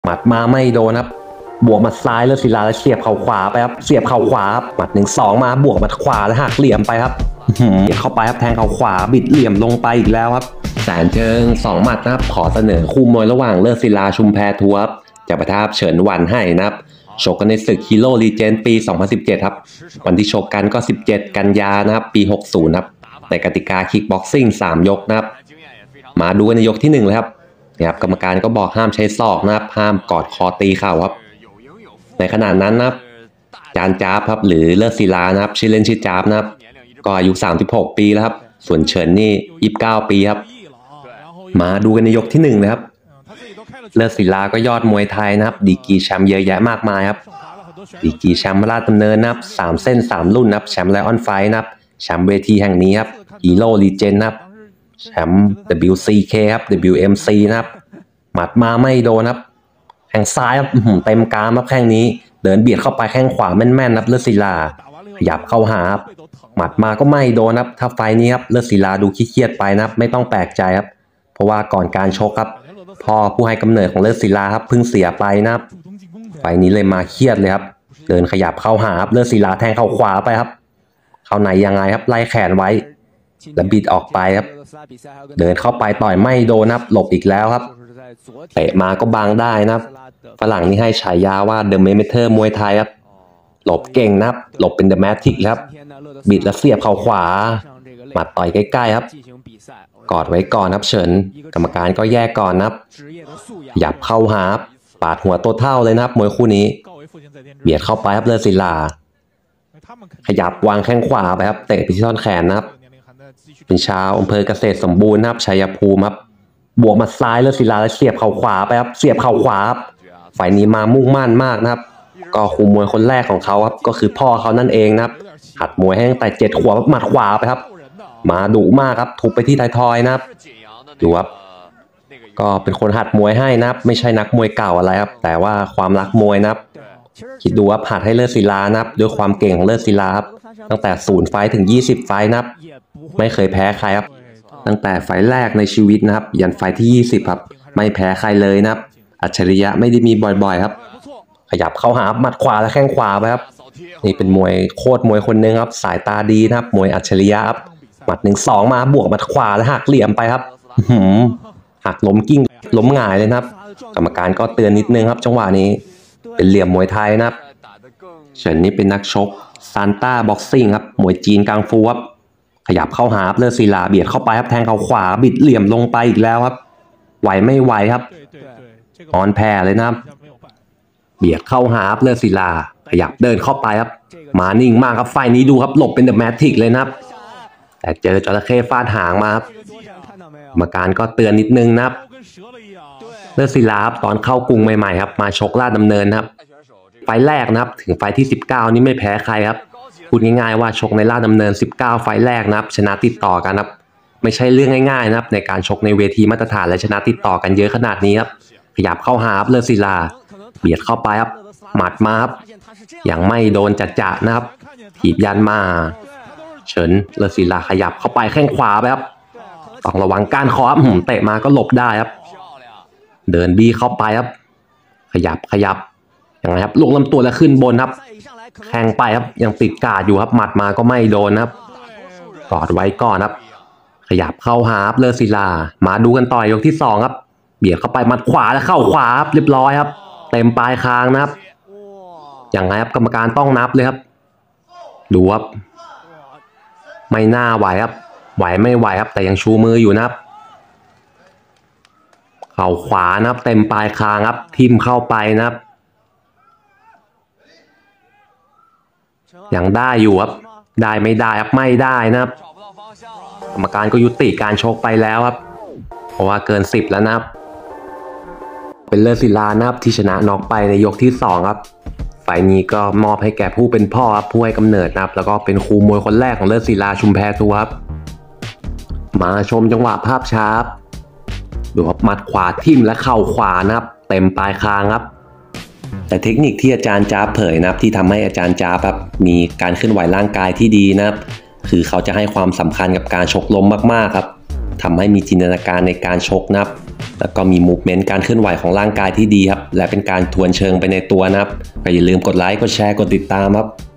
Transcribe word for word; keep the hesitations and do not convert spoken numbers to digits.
หมัดมาไม่โดนครับบวกหมัดซ้ายแล้วศิลาแล้วเสียบเข่าขวาไปครับเสียบเข่าขวาหมัดหนึ่งสองมาบวกหมัดขวาแล้วหักเหลี่ยมไปครับเดี๋ยวเข้าไปครับแทงเข่าขวาบิดเหลี่ยมลงไปอีกแล้วครับแสนเชิงสองหมัดนะครับขอเสนอคู่มวยระหว่างเลิศศิลาชุมแพทัวร์จะประทับเฉินหวันให้นะครับชกกันในศึกฮีโร่ลีเจนด์ปีสองพันสิบเจ็ดครับวันที่ชกกันก็สิบเจ็ดกันยานะครับปีหกสิบครับในกติกาคิกบ็อกซิ่งสามยกนะครับมาดูกันในยกที่หนึ่งเลยครับนะครับกรรมการก็บอกห้ามใช้ศอกนะครับห้ามกอดคอตีเข่าครับในขณะนั้นนะครับจานจ๊าบครับหรือเลิศศิลานะครับชื่อเล่นชื่อจ๊าบนะครับก็อายุสามสิบหกปีแล้วครับส่วนเฉินนี่ยี่สิบเก้าปีครับมาดูกันในยกที่หนึ่งเลยครับเลิศศิลาก็ยอดมวยไทยนะครับดีกรีแชมป์เยอะแยะมากมายครับดีกรีแชมป์ราชดำเนินนะครับสามเส้นสามรุ่นนะครับแชมป์ไลออนไฟท์นะครับแชมป์เวทีแห่งนี้ครับฮีโร่ลีเจนด์นะครับแชมป์ ดับเบิลยู ซี เค ครับ ดับเบิลยู เอ็ม ซี นะครับหมัดมาไม่โดนครับแข้งซ้ายครับเต็มกรามครับแข้งนี้เดินเบียดเข้าไปแข้งขวาแม่นๆครับเลิศศิลาขยับเข้าหาครับหมัดมาก็ไม่โดนครับถ้าไฟนี้ครับเลิศศิลาดูขี้เกียจไปนะครับไม่ต้องแปลกใจครับเพราะว่าก่อนการชกครับพ่อผู้ให้กำเนิดของเลิศศิลาครับเพิ่งเสียไปนะครับไฟนี้เลยมาเครียดเลยครับเดินขยับเข้าหาครับเลิศศิลาแทงเข้าขวาไปครับเข้าในยังไงครับไล่แขนไว้แล้วบิดออกไปครับเดินเข้าไปต่อยไม่โดนครับหลบอีกแล้วครับเตะมาก็บังได้นะครับฝรั่งนี่ให้ฉายาว่าเดอะเมเมเทอร์มวยไทยครับหลบเก่งนะครับหลบเป็นเดอะแมทริกครับบิดแล้วเสียบเข่าขวาหมัดต่อยใกล้ๆครับกอดไว้ก่อนครับเฉินกรรมการก็แยกก่อนนะครับหยับเข้าหาปาดหัวตัวเท่าเลยนะครับมวยคู่นี้เบียดเข้าไปครับเลิศศิลาขยับวางแข้งขวาไปครับเตะไปที่ท่อนแขนนะครับเป็นชาวอำเภอเกษตรสมบูรณ์นะครับชัยภูมิครับบวกมาซ้ายเลิศศิลาแล้วเสียบเข่าขวาไปครับเสียบเข่าขวาฝ่ายนี้มามุ่งมั่นมากนะครับก็ครูมวยคนแรกของเขาครับก็คือพ่อเขานั่นเองนะครับหัดมวยให้ตั้งแต่เจ็ดขวบหมัดขวาไปครับมาดุมากครับทุบไปที่ท้ายทอยนะครับดูครับก็เป็นคนหัดมวยให้นะครับไม่ใช่นักมวยเก่าอะไรครับแต่ว่าความรักมวยนะครับคิดดูว่าหัดให้เลิศศิลานะครับด้วยความเก่งของเลิศศิลาครับตั้งแต่ศูนย์ไฟถึงยี่สิบไฟนะครับไม่เคยแพ้ใครครับตั้งแต่ไฟแรกในชีวิตนะครับยันไฟที่ยี่สิบครับไม่แพ้ใครเลยนะครับอัจฉริยะไม่ได้มีบ่อยๆครับขยับเข้าหาหมัดขวาและแข้งขวาไปครับนี่เป็นมวยโคตรมวยคนนึงครับสายตาดีนะครับมวยอัจฉริยะครับหมัดหนึ่งสองมาบวกหมัดขวาและหักเหลี่ยมไปครับหักล้มกิ้งล้มหงายเลยนะครับกรรมการก็เตือนนิดนึงครับจังหวะนี้เป็นเหลี่ยมมวยไทยนะครับเฉินนี่เป็นนักชกซานต้าบ็อกซิ่งครับมวยจีนกังฟูครับขยับเข้าหาเลิศศิลาเบียดเข้าไปครับแทงเข่าขวาบิดเหลี่ยมลงไปอีกแล้วครับไหวไม่ไหวครับออนแพ้เลยนะครับเบียดเข้าหาเลิศศิลาขยับเดินเข้าไปครับมานิ่งมากครับไฟนี้ดูครับหลบเป็นเดอะแมทริกเลยนะครับแต่เจอจระเข้ฟาดหางมาครับกรรมการก็เตือนนิดนึงนะครับเลิศศิลาครับตอนเข้ากรุงใหม่ๆครับมาชกราชดำเนินครับไฟแรกนะครับถึงไฟที่สิบเก้านี่ไม่แพ้ใครครับพูดง่ายๆว่าชกในราชดำเนินสิบเก้าไฟแรกนะครับชนะติดต่อกันครับไม่ใช่เรื่องง่ายๆนะครับในการชกในเวทีมาตรฐานและชนะติดต่อกันเยอะขนาดนี้ครับขยับเข้าหาเลิศศิลาเบียดเข้าไปครับหมัดมาครับยังไม่โดนจัดจะนะครับถีบยันมาเฉินเลิศศิลาขยับเข้าไปแข้งขวาไปครับต้องระวังก้านคอครับเตะมาก็หลบได้ครับเดินบีเข้าไปครับขยับขยับยังไงครับลงลำตัวแล้วขึ้นบนครับแข้งไปครับยังติดกาดอยู่ครับหมัดมาก็ไม่โดนครับกอดไว้ก่อนครับขยับเข้าหาเลิศศิลามาดูกันต่อยกที่สองครับเบียดเข้าไปหมัดขวาแล้วเข้าขวาครับเรียบร้อยครับเต็มปลายคางนะครับอย่างไรครับกรรมการต้องนับเลยครับดูครับไม่น่าไหวครับไหวไม่ไหวครับแต่ยังชูมืออยู่นะครับเข่าขวานะครับเต็มปลายคางครับทิ่มเข้าไปนะครับยังได้อยู่ครับได้ไม่ได้ครับไม่ได้นะครับกรรมการก็ยุติการชกไปแล้วครับเพราะว่าเกินสิบแล้วนะครับเป็นเลิศศิลานะครับที่ชนะน็อกไปในยกที่สองครับไฟนี้ก็มอบให้แก่ผู้เป็นพ่อครับผู้ให้กำเนิดนะครับแล้วก็เป็นครูมวยคนแรกของเลิศศิลาชุมแพทัวร์ครับมาชมจังหวะภาพช้าดูครับหมัดขวาทิ่มและเข่าขวานะครับเต็มปลายคางครับแต่เทคนิคที่อาจารย์จ๊าบเผยนะครับที่ทำให้อาจารย์จ๊าบครับมีการเคลื่อนไหวร่างกายที่ดีนะครับคือเขาจะให้ความสำคัญกับการชกล้มมากๆครับทำให้มีจินตนาการในการชกนะครับแล้วก็มีมูฟเมนต์การเคลื่อนไหวของร่างกายที่ดีครับและเป็นการทวนเชิงไปในตัวนะครับก็อย่าลืมกดไลค์กดแชร์กดติดตามครับ